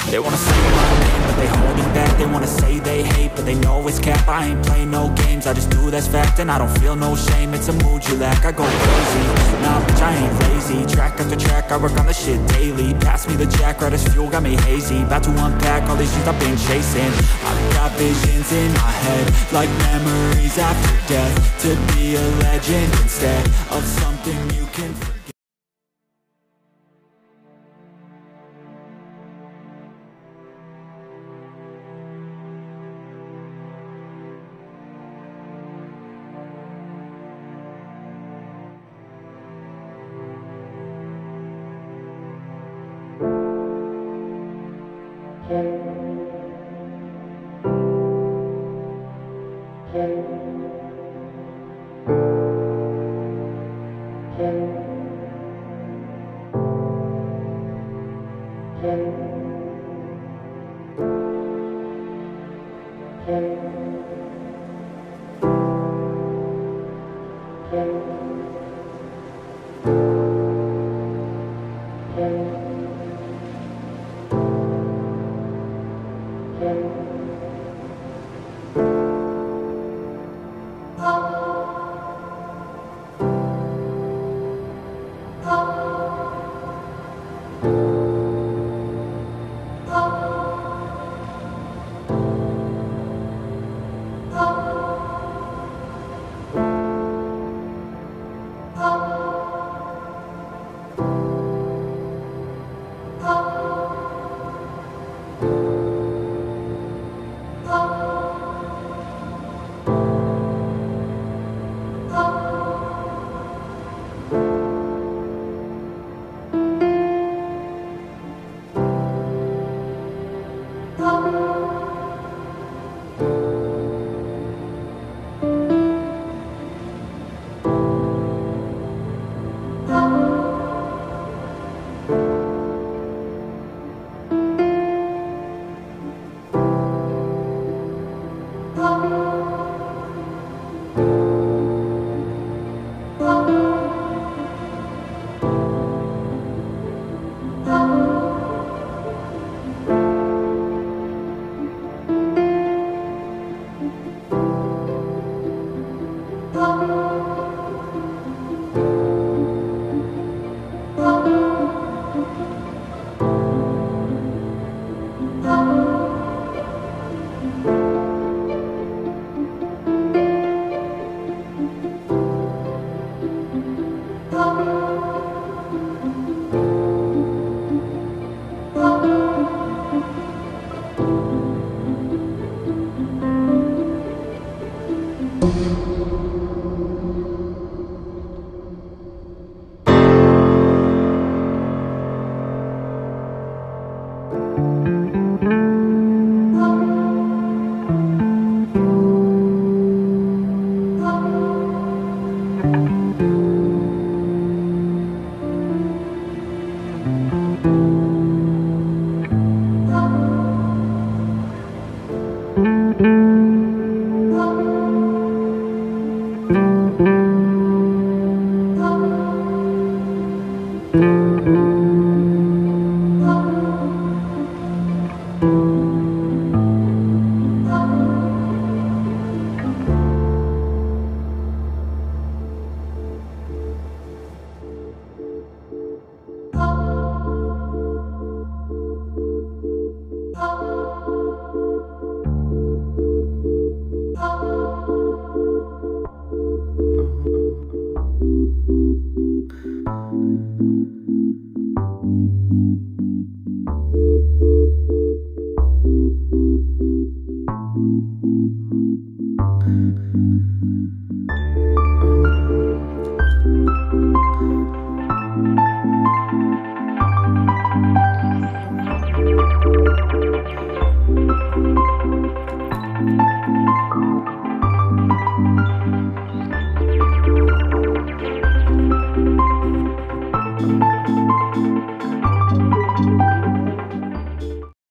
They wanna say my name, but they holding back. They wanna say they hate, but they know it's cap. I ain't play no games, I just do that's fact. And I don't feel no shame, it's a mood you lack. I go crazy, nah bitch I ain't lazy. Track after track, I work on the shit daily. Pass me the jack, right as fuel, got me hazy. About to unpack all these things I've been chasing. I've got visions in my head, like memories after death. To be a legend instead of something you can forget.